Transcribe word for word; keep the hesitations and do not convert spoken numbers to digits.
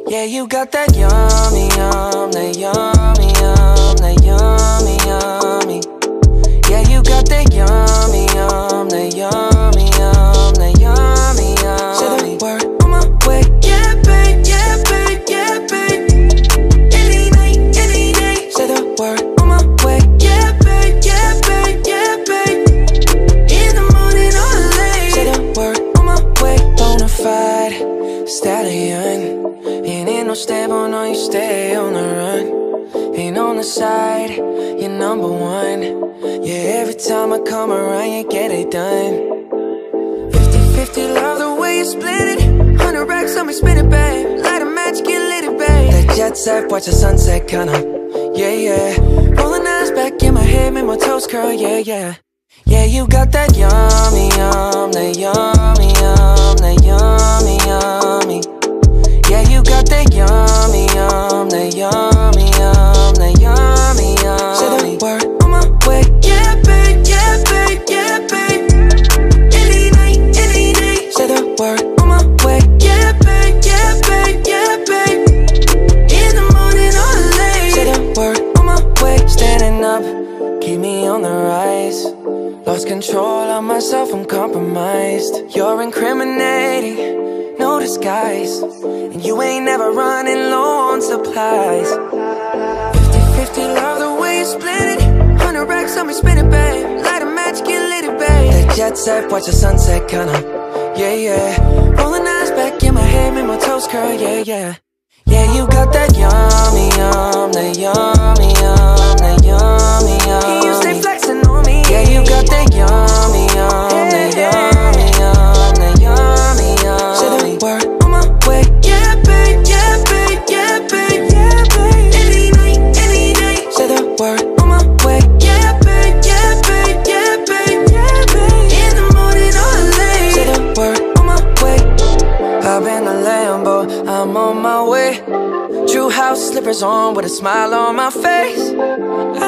Yeah, you got that yummy, yum, that yummy, yum, that yummy, yummy. Yeah, you got that yummy, yum, that yummy, yum, that yummy, yummy. Say the word on my way. Yeah, babe, yeah, babe, yeah, babe. Any night, any day. Say the word on my way. Yeah, babe, yeah, babe, yeah, babe. In the morning or late. Say the word on my way. Bonafide stallion. Ain't in no stable, no, you stay on the run. Ain't on the side, you're number one. Yeah, every time I come around, you get it done. Fifty fifty, love the way you split it. Hundred racks on me, spin it, babe. Light a match, get lit, it, babe. That jet set, watch the sunset, kinda. Yeah, yeah. Rolling eyes back in my head, make my toes curl, yeah, yeah. Yeah, you got that yummy, yum, that yummy, yum, that yummy, yummy. Yeah, you got that yummy, yum, that yummy, yum, that yummy, yummy. Say the word on my way. Yeah, babe, yeah, babe, yeah, babe. Any night, any day. Say the word on my way. Yeah, babe, yeah, babe, yeah, babe. In the morning or late. Say the word on my way. Standing up, keep me on the rise. Lost control of myself, I'm compromised. You're incriminating, no disguise. And you ain't never running low on supplies. Fifty fifty, love the way you split it. Hundred racks on me, spin it, babe. Light a match, get lit, it, babe. That jet set, watch the sunset, kinda. Yeah, yeah. Rolling eyes back in my head, make my toes curl, yeah, yeah. Yeah, you got that yummy, yum, that yummy, yum, that yummy, yummy. You stay flexing on me. Yeah, you got that yummy, yum, that yummy, yum, that yummy, yummy. Say the word on my way. Yeah, babe, yeah, babe, yeah, babe, yeah, babe. Any night, any day. Say the word on my way. Yeah, babe, yeah, babe, yeah, babe, yeah, babe. In the morning or late. Say the word on my way. Hop in the Lambo, I'm on my way. True house slippers on with a smile on my face.